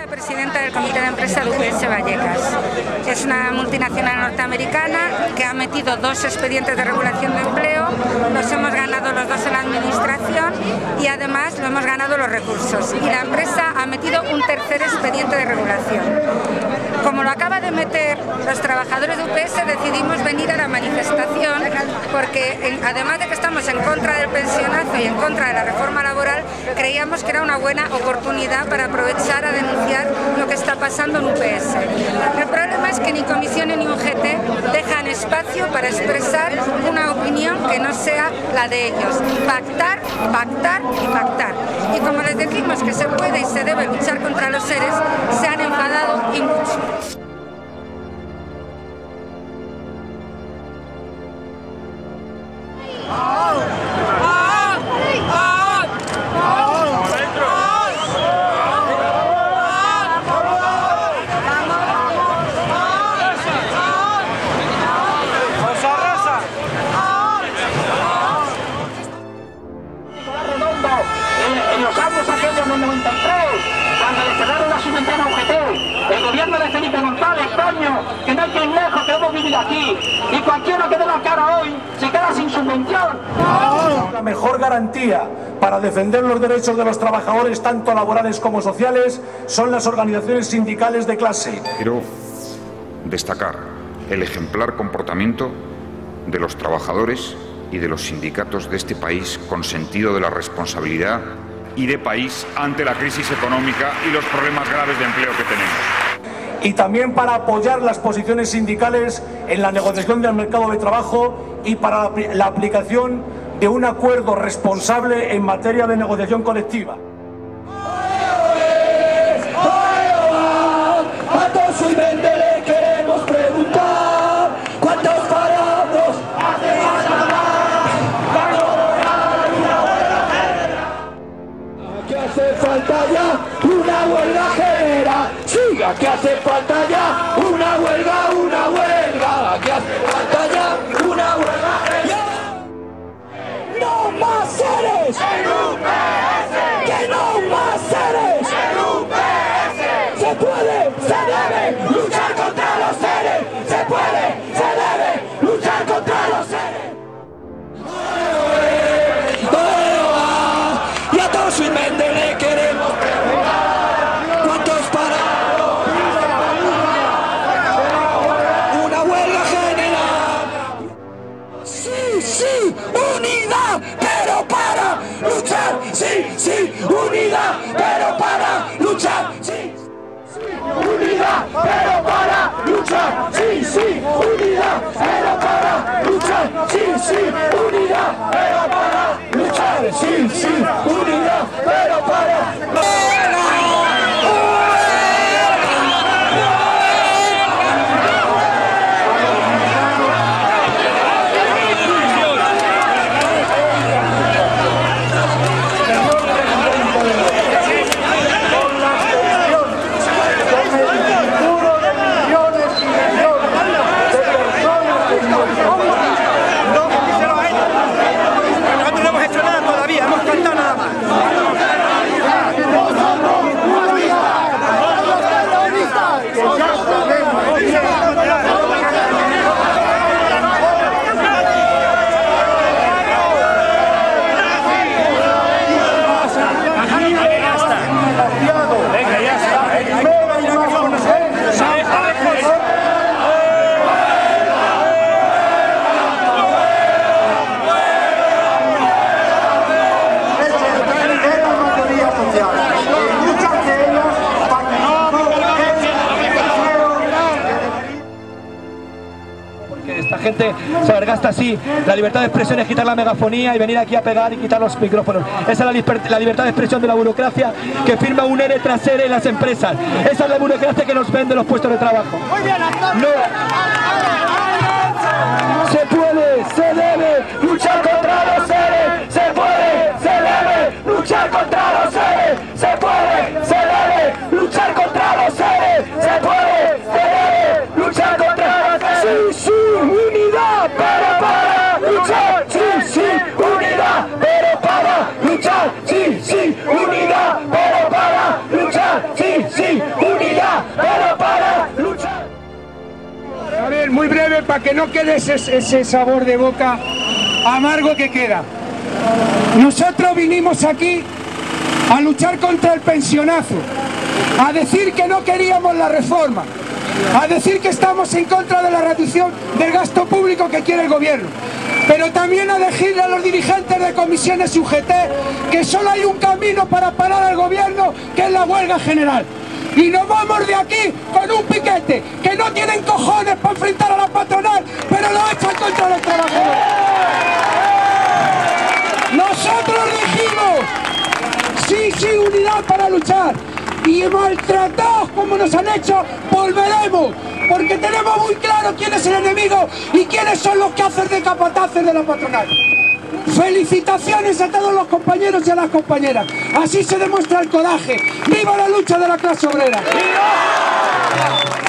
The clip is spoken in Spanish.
la presidenta del Comité de Empresa de UPS Vallecas. Es una multinacional norteamericana que ha metido 2 expedientes de regulación de empleo, los hemos ganado los 2 en la administración y además lo hemos ganado los recursos. Y la empresa ha metido un tercer expediente de regulación. Como lo acaba de meter los trabajadores de UPS, decidimos venir a la manifestación porque, además de que estamos en contra del pensionazo y en contra de la reforma laboral, creíamos que era una buena oportunidad para aprovechar a denunciar lo que está pasando en UPS. El problema es que ni comisiones ni UGT dejan espacio para expresar una opinión que no sea la de ellos. Pactar, pactar y pactar. Y como les decimos que se puede y se debe luchar contra los seres, se han enfadado y mucho. En los años aquellos del 93, cuando le cerraron la subvención a UGT, el gobierno de Felipe González, coño, que no hay que ir lejos, queremos vivir aquí, y cualquiera que dé la cara hoy se queda sin subvención. La mejor garantía para defender los derechos de los trabajadores, tanto laborales como sociales, son las organizaciones sindicales de clase. Quiero destacar el ejemplar comportamiento de los trabajadores y de los sindicatos de este país con sentido de la responsabilidad y de país ante la crisis económica y los problemas graves de empleo que tenemos. Y también para apoyar las posiciones sindicales en la negociación del mercado de trabajo y para la aplicación de un acuerdo responsable en materia de negociación colectiva. A todos sus mente le queremos preguntar ¿cuántos parados hace falta? Aquí hace falta ya una huelga general. Sí, aquí hace falta ya una huelga. Aquí hace falta ya una huelga general. ¡No más seres! ¡En UPS! ¡Que no más seres! ¡En UPS! ¡Se puede! ¡Se debe luchar contra los seres! ¡Se puede! ¡Se debe luchar contra los seres! Y a todos sus mentes le queremos preguntar ¿cuántos parados? Una huelga general. Sí, sí, unidad, pero para luchar. Sí, sí, unidad, pero para luchar. Sí, sí, unidad, pero para luchar. Sí, sí, unidad, pero para luchar. Sí, sí, unidad, pero para luchar. Sí, sí, unidad, pero para esta gente se alargasta así. La libertad de expresión es quitar la megafonía y venir aquí a pegar y quitar los micrófonos. Esa es la libertad de expresión de la burocracia que firma un ERE tras ERE en las empresas. Esa es la burocracia que nos vende los puestos de trabajo. No. Se puede, se debe luchar contra los seres. Se puede, se debe luchar contra los seres. Se puede, se debe luchar contra los seres. Se puede, se debe luchar contra los seres. Sí, sí, unidad, pero para luchar. Sí, sí, unidad, pero para luchar. Sí, sí, unidad, pero para luchar. Sí, sí. para que no quede ese sabor de boca amargo que queda. Nosotros vinimos aquí a luchar contra el pensionazo, a decir que no queríamos la reforma, a decir que estamos en contra de la reducción del gasto público que quiere el gobierno, pero también a decirle a los dirigentes de comisiones UGT que solo hay un camino para parar al gobierno, que es la huelga general. Y nos vamos de aquí con un piquete, que no tienen cojones para enfrentar a la patronal, pero lo echan contra los trabajadores. Nosotros dijimos, sí, unidad para luchar. Y maltratados como nos han hecho, volveremos, porque tenemos muy claro quién es el enemigo y quiénes son los que hacen de capataces de la patronal. Felicitaciones a todos los compañeros y a las compañeras. Así se demuestra el coraje. ¡Viva la lucha de la clase obrera! ¡Viva!